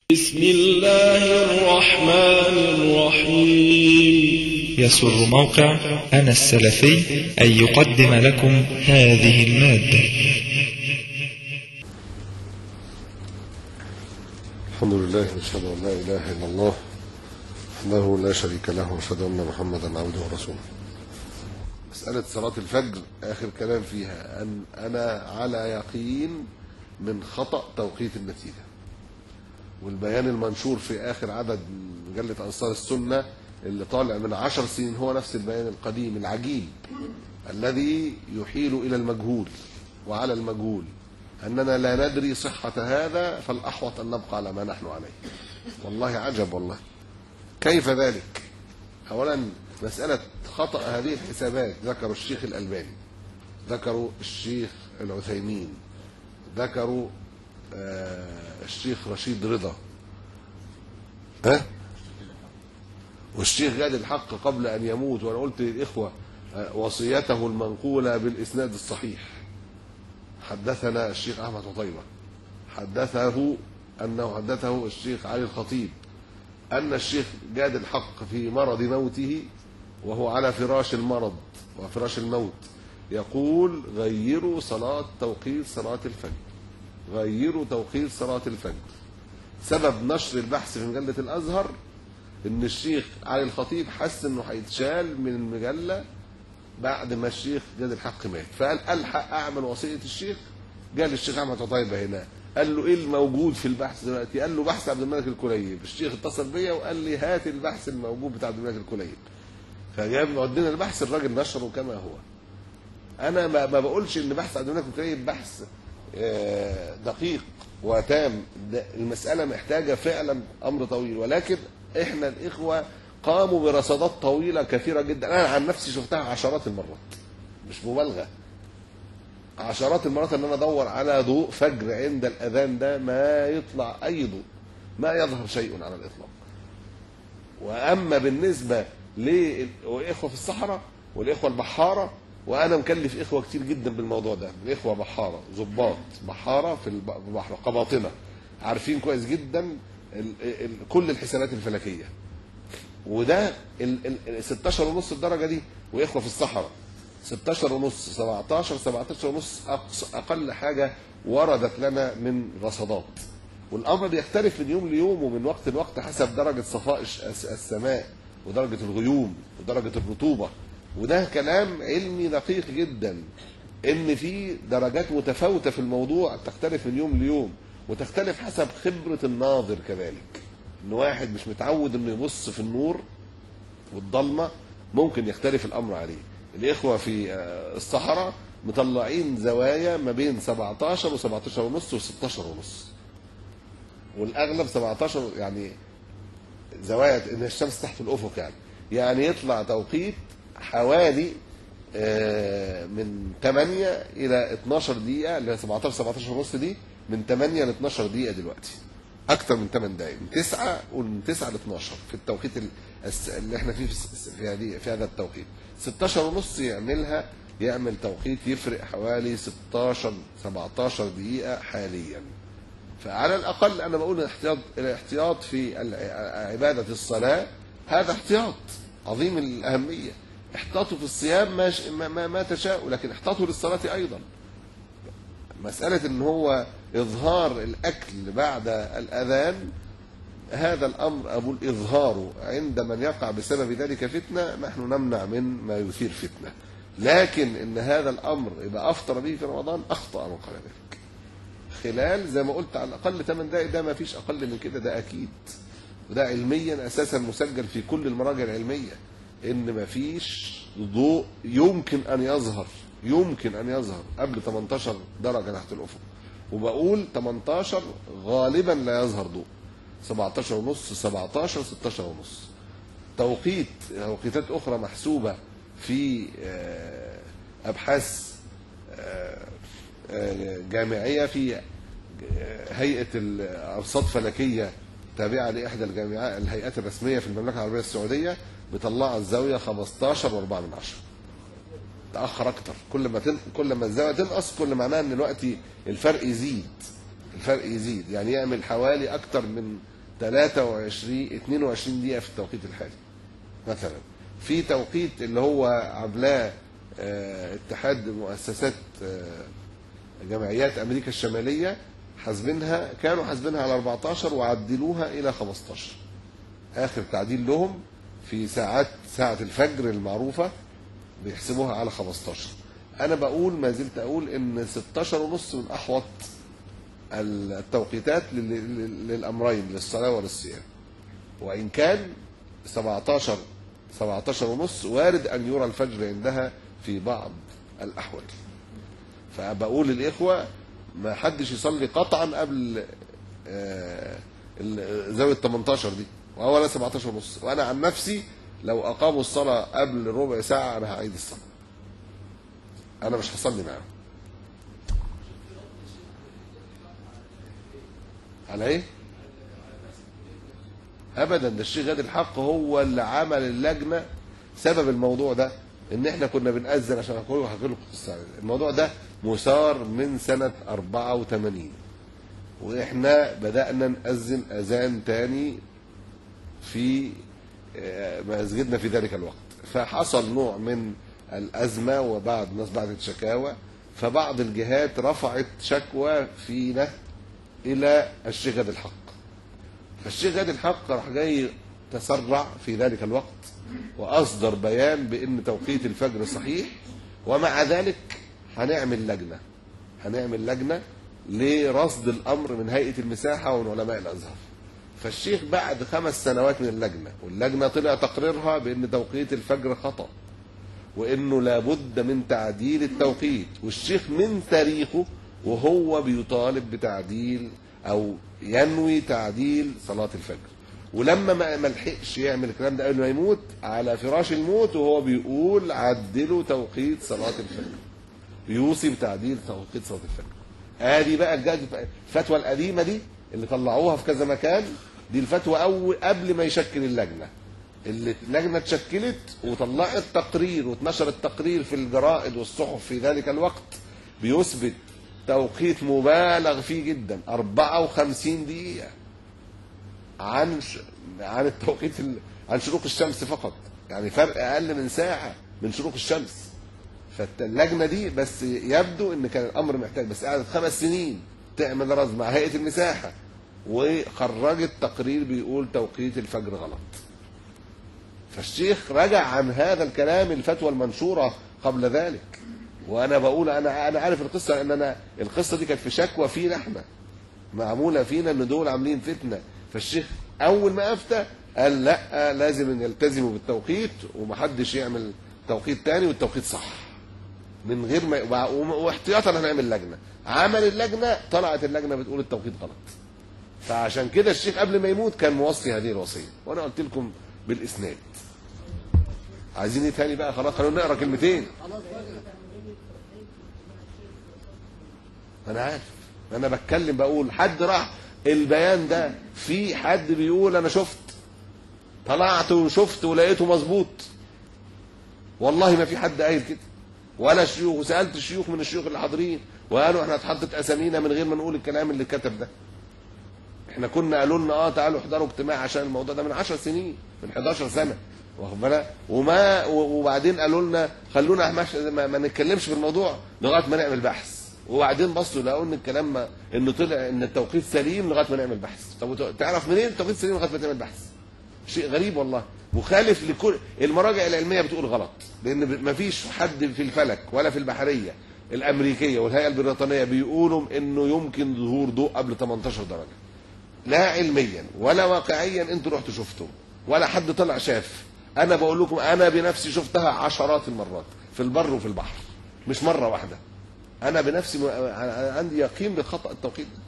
بسم الله الرحمن الرحيم. يسر موقع أنا السلفي أن يقدم لكم هذه المادة. الحمد لله، نشهد أن لا إله إلا الله وحده لا شريك له، ونشهد أن محمدا عبده ورسوله. مسألة صلاة الفجر آخر كلام فيها أن أنا على يقين من خطأ توقيت النتيجة، والبيان المنشور في آخر عدد مجلة أنصار السنة اللي طالع من 10 سنين هو نفس البيان القديم العجيب الذي يحيل إلى المجهول وعلى المجهول أننا لا ندري صحة هذا، فالأحوط أن نبقى على ما نحن عليه. والله عجب، والله كيف ذلك؟ أولا مسألة خطأ هذه الحسابات ذكروا الشيخ الألباني، ذكروا الشيخ العثيمين، ذكروا الشيخ رشيد رضا، والشيخ جاد الحق قبل أن يموت، وأنا قلت للإخوة وصيته المنقولة بالإسناد الصحيح. حدثنا الشيخ أحمد عطيبة حدثه الشيخ علي الخطيب أن الشيخ جاد الحق في مرض موته وهو على فراش المرض وفراش الموت يقول: غيروا توقيت صلاة الفجر، غيروا توقيت صلاة الفجر. سبب نشر البحث في مجلة الأزهر إن الشيخ علي الخطيب حس إنه هيتشال من المجلة بعد ما الشيخ جاد الحق مات، فقال ألحق أعمل وصية الشيخ. جاء للشيخ أحمد عطيبة هنا قال له إيه الموجود في البحث دلوقتي؟ قال له بحث عبد الملك الكليب. الشيخ اتصل بيا وقال لي هات البحث الموجود بتاع عبد الملك الكليب، فجاب ودينا البحث، الراجل نشره كما هو. أنا ما بقولش إن بحث عبد الملك الكليب بحث دقيق وتام، المسألة محتاجة فعلا أمر طويل، ولكن إحنا الإخوة قاموا برصادات طويلة كثيرة جدا. أنا عن نفسي شفتها عشرات المرات، مش مبالغة، عشرات المرات ان انا ادور على ضوء فجر عند الاذان ده ما يطلع اي ضوء، ما يظهر شيء على الاطلاق. واما بالنسبه للاخوه في الصحراء والاخوه البحاره، وانا مكلف اخوه كتير جدا بالموضوع ده، الاخوه بحاره، ضباط بحاره في البحر، قباطنه، عارفين كويس جدا كل الحسابات الفلكيه، وده 16.5 الدرجه دي. واخوه في الصحراء 16.5 17.5 اقل حاجه وردت لنا من رصادات، والامر بيختلف من يوم ليوم ومن وقت لوقت حسب درجه صفاء السماء ودرجه الغيوم ودرجه الرطوبه. وده كلام علمي دقيق جدا، ان في درجات متفاوته في الموضوع تختلف من يوم ليوم، وتختلف حسب خبره الناظر كذلك. ان واحد مش متعود انه يبص في النور والضلمه ممكن يختلف الامر عليه. الإخوة في الصحراء مطلعين زوايا ما بين 17 و17.5 و16.5، والأغلب 17، يعني زوايا إن الشمس تحت الأفق، يعني يطلع توقيت حوالي من 8 إلى 12 دقيقة، اللي هي 17.5 دي من 8 ل 12 دقيقة دلوقتي، أكثر من 8 دقائق، من 9 ومن 9 ل 12 في التوقيت اللي احنا فيه في هذا التوقيت. 16.5 يعمل توقيت يفرق حوالي 16-17 دقيقة حاليا. فعلى الأقل أنا بقول الاحتياط في عبادة الصلاة هذا احتياط عظيم الأهمية. احتاطوا في الصيام ما تشاءوا، لكن احتاطوا للصلاة أيضا. مسألة ان هو إظهار الأكل بعد الأذان، هذا الأمر أبو الإظهار عند من يقع بسبب ذلك فتنة، نحن نمنع من ما يثير فتنة، لكن إن هذا الأمر إذا أفطر به في رمضان أخطأ من قال ذلك. خلال زي ما قلت على الأقل 8 دقائق، ده ما فيش أقل من كده، ده أكيد، وده علميا أساسا مسجل في كل المراجع العلمية، إن ما فيش ضوء يمكن أن يظهر قبل 18 درجة تحت الأفق. وبقول 18 غالبا لا يظهر ضوء، 17.5 17 16.5. توقيتات أخرى محسوبة في أبحاث جامعية في هيئة الأرصاد فلكية تابعة لإحدى الهيئات الرسمية في المملكة العربية السعودية، بطلع الزاوية 15.4، تأخر أكتر. كل ما الزاوية تنقص كل معناه إن دلوقتي الفرق يزيد، يعني يعمل حوالي أكتر من 22 دقيقة في التوقيت الحالي مثلا. في توقيت اللي هو عاملاه اتحاد مؤسسات جمعيات أمريكا الشمالية، كانوا حاسبينها على 14 وعدلوها إلى 15. آخر تعديل لهم في ساعة الفجر المعروفة بيحسبوها على 15. أنا بقول ما زلت أقول إن 16:30 من أحوط التوقيتات للأمرين، للصلاة وللصيام، وإن كان 17:30 وارد أن يرى الفجر عندها في بعض الأحوال. فبقول للإخوة ما حدش يصلي قطعا قبل زاوية 18 دي، وأولا 17:30. وأنا عن نفسي لو أقاموا الصلاة قبل ربع ساعة أنا هعيد الصلاة، أنا مش هصلي معاهم. على إيه؟ أبدا، ده الشيخ غادي الحق هو اللي عمل اللجنة. سبب الموضوع ده إن إحنا كنا بنأذن، عشان هحكي لكم قصة. الموضوع ده مثار من سنة 84، وإحنا بدأنا نأذن أذان تاني في مسجدنا في ذلك الوقت. فحصل نوع من الأزمة وبعض الناس بعتت شكاوى، فبعض الجهات رفعت شكوى فينا إلى الشيخ غادي الحق. فالشيخ غادي الحق راح جاي تسرع في ذلك الوقت وأصدر بيان بأن توقيت الفجر صحيح، ومع ذلك هنعمل لجنة لرصد الأمر من هيئة المساحة ومن علماء الأزهر. فالشيخ بعد 5 سنوات من اللجنة، واللجنة طلع تقريرها بأن توقيت الفجر خطأ وأنه لابد من تعديل التوقيت، والشيخ من تاريخه وهو بيطالب بتعديل أو ينوي تعديل صلاة الفجر. ولما ما لحقش يعمل الكلام ده قبل ما يموت، على فراش الموت وهو بيقول عدلوا توقيت صلاة الفجر، بيوصي بتعديل توقيت صلاة الفجر. ادي بقى الفتوى القديمة دي اللي طلعوها في كذا مكان، دي الفتوى قبل ما يشكل اللجنة. اللجنة اتشكلت وطلعت تقرير واتنشر التقرير في الجرائد والصحف في ذلك الوقت بيثبت توقيت مبالغ فيه جدا، 54 دقيقة عن التوقيت عن شروق الشمس فقط، يعني فرق أقل من ساعة من شروق الشمس. فاللجنة دي بس يبدو ان كان الامر محتاج، بس قعدت 5 سنين تعمل رصد مع هيئة المساحة وخرجت تقرير بيقول توقيت الفجر غلط. فالشيخ رجع عن هذا الكلام، الفتوى المنشورة قبل ذلك. وانا بقول انا عارف القصة، لان انا القصة دي كانت في شكوى فينا احنا، معمولة فينا ان دول عاملين فتنة. فالشيخ اول ما افتى قال لا، لازم يلتزموا بالتوقيت ومحدش يعمل توقيت تاني، والتوقيت صح من غير ما، واحتياطا هنعمل لجنة. عمل اللجنة، طلعت اللجنة بتقول التوقيت غلط. فعشان كده الشيخ قبل ما يموت كان موصي هذه الوصية، وانا قلت لكم بالاسناد. عايزين ايه تاني بقى؟ خلاص خلونا نقرا كلمتين. انا عارف، انا بتكلم بقول حد راح البيان ده، في حد بيقول انا شفت، طلعت وشفت ولقيته مظبوط. والله ما في حد قايل كده ولا الشيوخ، وسالت الشيوخ من الشيوخ اللي حاضرين وقالوا احنا اتحطت اسامينا من غير ما نقول الكلام اللي كتب ده. احنا كنا قالوا لنا تعالوا احضروا اجتماع عشان الموضوع ده من 10 سنين، من 11 سنه، واخد بالك؟ وبعدين قالوا لنا خلونا ما نتكلمش في الموضوع لغايه ما نعمل بحث. وبعدين بصوا لقوا ان الكلام انه طلع ان التوقيت سليم لغايه ما نعمل بحث. طب تعرف منين التوقيت سليم لغايه ما تعمل بحث؟ شيء غريب والله، مخالف لكل المراجع العلميه بتقول غلط، لان ما فيش حد في الفلك ولا في البحريه الامريكيه والهيئه البريطانيه بيقولوا انه يمكن ظهور ضوء قبل 18 درجه. لا علميا ولا واقعيا انتوا رحتوا شفتوا، ولا حد طلع شاف. انا بقول لكم انا بنفسي شفتها عشرات المرات في البر وفي البحر، مش مره واحده. انا بنفسي عندي يقين بخطأ التوقيت ده.